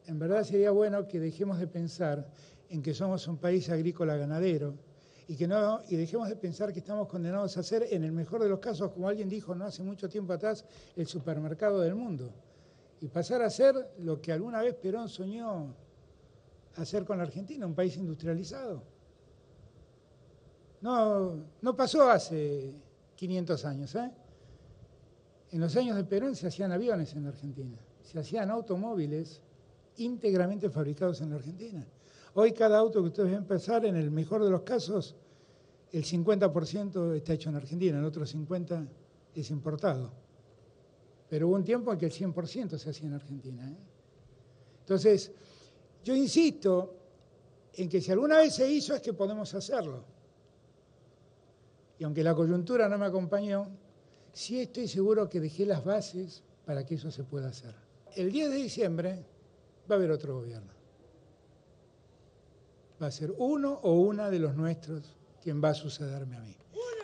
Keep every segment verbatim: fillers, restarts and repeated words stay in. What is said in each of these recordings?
En verdad sería bueno que dejemos de pensar en que somos un país agrícola ganadero y que no y dejemos de pensar que estamos condenados a ser, en el mejor de los casos, como alguien dijo no hace mucho tiempo atrás, el supermercado del mundo. Y pasar a ser lo que alguna vez Perón soñó hacer con la Argentina, un país industrializado. No, no pasó hace quinientos años, ¿eh? En los años de Perón se hacían aviones en la Argentina, se hacían automóviles íntegramente fabricados en la Argentina. Hoy cada auto que ustedes ven pasar, en el mejor de los casos, el cincuenta por ciento está hecho en Argentina, el otro cincuenta por ciento es importado. Pero hubo un tiempo en que el cien por ciento se hacía en Argentina, ¿eh? Entonces, yo insisto en que si alguna vez se hizo es que podemos hacerlo. Y aunque la coyuntura no me acompañó, sí estoy seguro que dejé las bases para que eso se pueda hacer. El diez de diciembre va a haber otro gobierno. Va a ser uno o una de los nuestros quien va a sucederme a mí.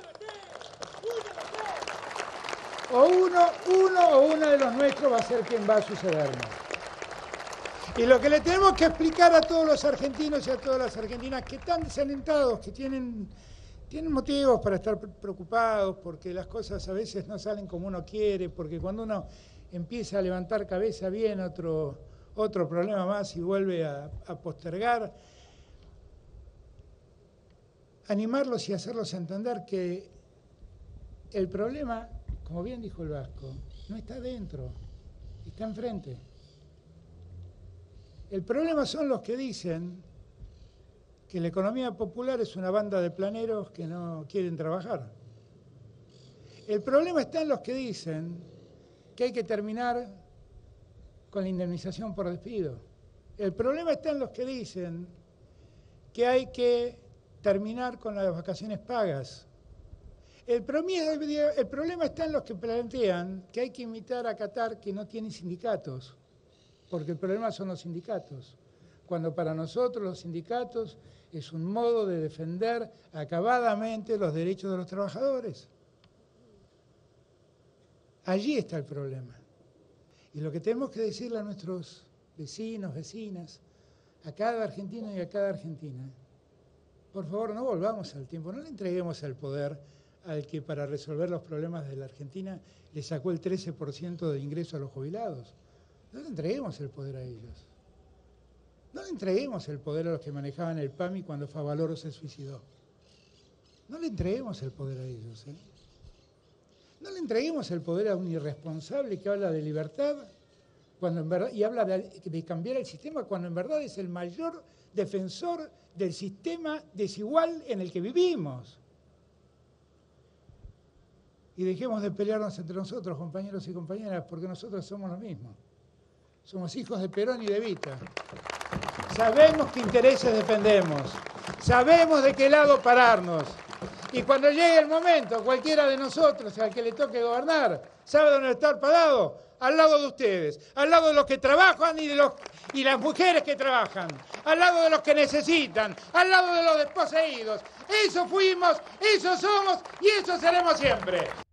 O uno, uno o una de los nuestros va a ser quien va a sucederme. Y lo que le tenemos que explicar a todos los argentinos y a todas las argentinas que están desalentados, que tienen, tienen motivos para estar preocupados, porque las cosas a veces no salen como uno quiere, porque cuando uno empieza a levantar cabeza viene otro, otro problema más y vuelve a, a postergar. Animarlos y hacerlos entender que el problema, como bien dijo el Vasco, no está dentro, está enfrente. El problema son los que dicen que la economía popular es una banda de planeros que no quieren trabajar. El problema está en los que dicen que hay que terminar con la indemnización por despido. El problema está en los que dicen que hay que terminar con las vacaciones pagas. El problema está en los que plantean que hay que invitar a Qatar que no tiene sindicatos, porque el problema son los sindicatos, cuando para nosotros los sindicatos es un modo de defender acabadamente los derechos de los trabajadores. Allí está el problema. Y lo que tenemos que decirle a nuestros vecinos, vecinas, a cada argentino y a cada argentina, por favor, no volvamos al tiempo, no le entreguemos el poder al que para resolver los problemas de la Argentina le sacó el trece por ciento de ingreso a los jubilados. No le entreguemos el poder a ellos. No le entreguemos el poder a los que manejaban el P A M I cuando Favaloro se suicidó. No le entreguemos el poder a ellos, ¿eh? No le entreguemos el poder a un irresponsable que habla de libertad cuando en verdad, y habla de, de cambiar el sistema cuando en verdad es el mayor defensor del sistema desigual en el que vivimos. Y dejemos de pelearnos entre nosotros, compañeros y compañeras, porque nosotros somos lo mismo. Somos hijos de Perón y de Evita. Sabemos qué intereses defendemos. Sabemos de qué lado pararnos. Y cuando llegue el momento, cualquiera de nosotros al que le toque gobernar, ¿sabe dónde estar parado? Al lado de ustedes, al lado de los que trabajan y de los y las mujeres que trabajan, al lado de los que necesitan, al lado de los desposeídos. Eso fuimos, eso somos y eso seremos siempre.